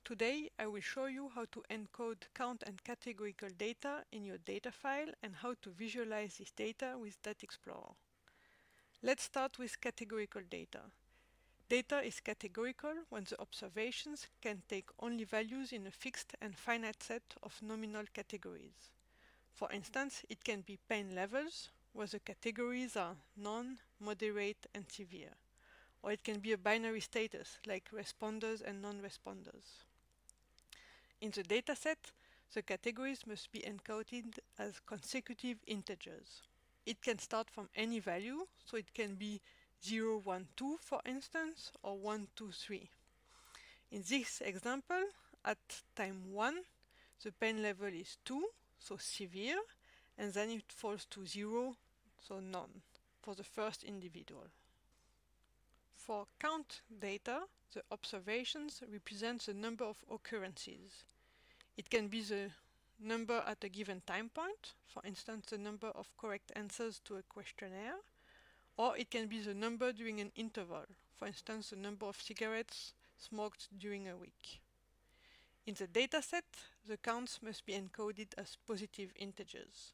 Today I will show you how to encode count and categorical data in your data file and how to visualize this data with Data Explorer. Let's start with categorical data. Data is categorical when the observations can take only values in a fixed and finite set of nominal categories. For instance, it can be pain levels, where the categories are none, moderate, and severe. Or it can be a binary status, like responders and non-responders. In the dataset, the categories must be encoded as consecutive integers. It can start from any value, so it can be 0, 1, 2 for instance, or 1, 2, 3. In this example, at time 1, the pain level is 2, so severe, and then it falls to 0, so none, for the first individual. For count data, the observations represent the number of occurrences. It can be the number at a given time point, for instance the number of correct answers to a questionnaire, or it can be the number during an interval, for instance the number of cigarettes smoked during a week. In the dataset, the counts must be encoded as positive integers.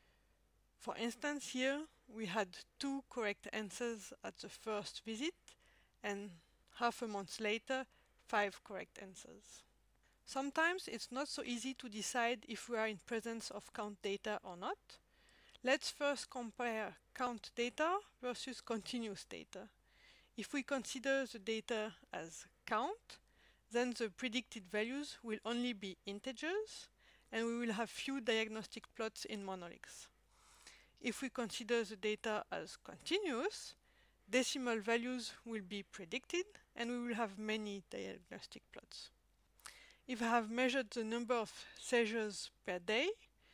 For instance, here we had 2 correct answers at the first visit, and half a month later 5 correct answers. Sometimes it's not so easy to decide if we are in presence of count data or not. Let's first compare count data versus continuous data. If we consider the data as count, then the predicted values will only be integers, and we will have few diagnostic plots in Monolix. If we consider the data as continuous, decimal values will be predicted, and we will have many diagnostic plots. If I have measured the number of seizures per day,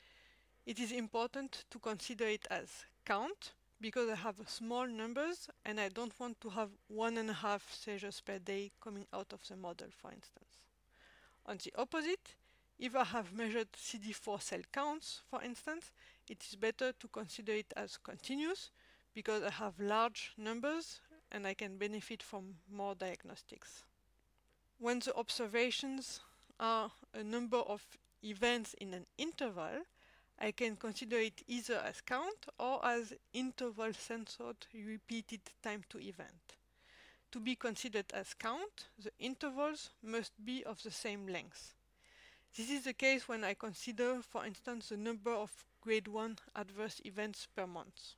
it is important to consider it as count, because I have small numbers and I don't want to have 1.5 seizures per day coming out of the model, for instance. On the opposite, if I have measured CD4 cell counts, for instance, it is better to consider it as continuous, because I have large numbers and I can benefit from more diagnostics. When the observations are a number of events in an interval, I can consider it either as count or as interval censored repeated time to event. To be considered as count, the intervals must be of the same length. This is the case when I consider, for instance, the number of grade 1 adverse events per month.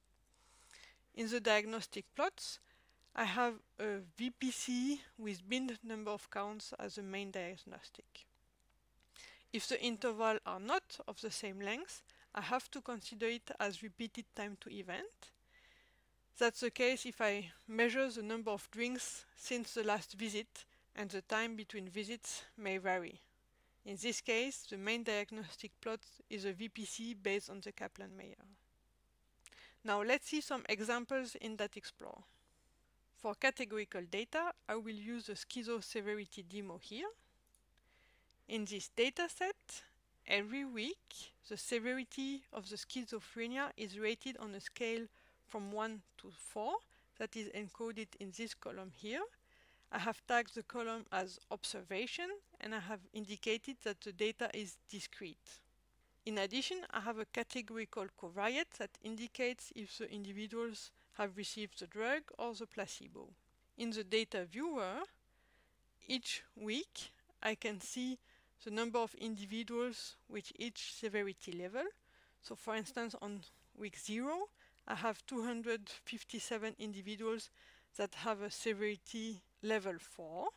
In the diagnostic plots, I have a VPC with binned number of counts as the main diagnostic. If the intervals are not of the same length, I have to consider it as repeated time to event. That's the case if I measure the number of drinks since the last visit, and the time between visits may vary. In this case, the main diagnostic plot is a VPC based on the Kaplan-Meier. Now let's see some examples in Data Explorer. For categorical data, I will use the schizo severity demo here. In this dataset, every week, the severity of the schizophrenia is rated on a scale from 1 to 4 that is encoded in this column here. I have tagged the column as observation, and I have indicated that the data is discrete. In addition, I have a categorical covariate that indicates if the individuals have received the drug or the placebo. In the data viewer, each week I can see the number of individuals with each severity level. So for instance, on week 0, I have 257 individuals that have a severity level 4,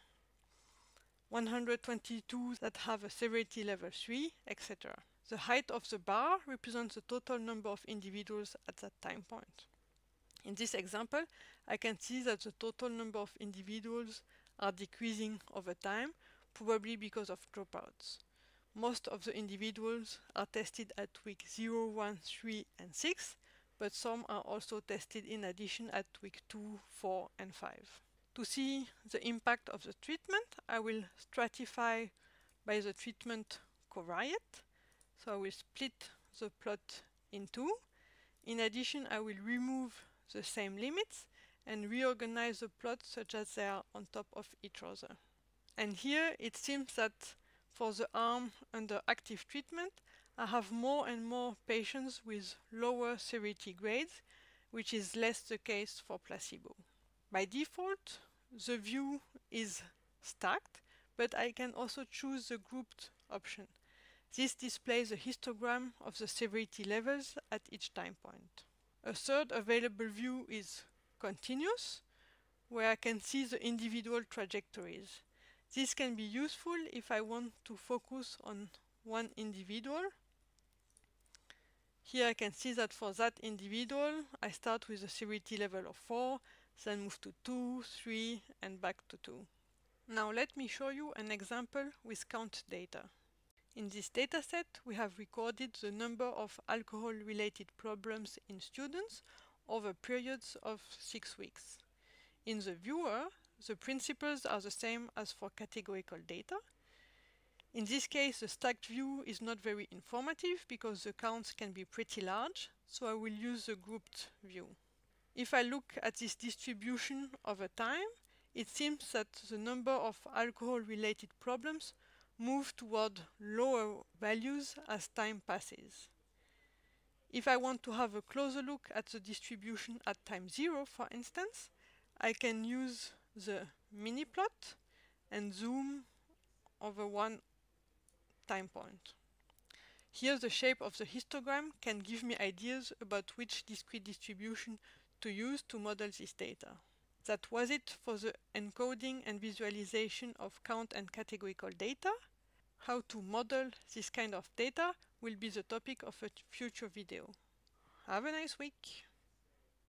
122 that have a severity level 3, etc. The height of the bar represents the total number of individuals at that time point. In this example, I can see that the total number of individuals are decreasing over time, probably because of dropouts. Most of the individuals are tested at week 0, 1, 3, and 6, but some are also tested in addition at week 2, 4, and 5. To see the impact of the treatment, I will stratify by the treatment covariate. So I will split the plot in two. In addition, I will remove the same limits and reorganize the plots such that they are on top of each other. And here it seems that for the arm under active treatment, I have more and more patients with lower severity grades, which is less the case for placebo. By default, the view is stacked, but I can also choose the grouped option. This displays a histogram of the severity levels at each time point. A third available view is continuous, where I can see the individual trajectories. This can be useful if I want to focus on one individual. Here I can see that for that individual, I start with a severity level of 4, then move to 2, 3, and back to 2. Now let me show you an example with count data. In this dataset, we have recorded the number of alcohol-related problems in students over periods of 6 weeks. In the viewer, the principles are the same as for categorical data. In this case, the stacked view is not very informative because the counts can be pretty large, so I will use the grouped view. If I look at this distribution over time, it seems that the number of alcohol-related problems move toward lower values as time passes. If I want to have a closer look at the distribution at time 0, for instance, I can use the mini plot and zoom over one time point. Here the shape of the histogram can give me ideas about which discrete distribution to use to model this data. That was it for the encoding and visualization of count and categorical data. How to model this kind of data will be the topic of a future video. Have a nice week!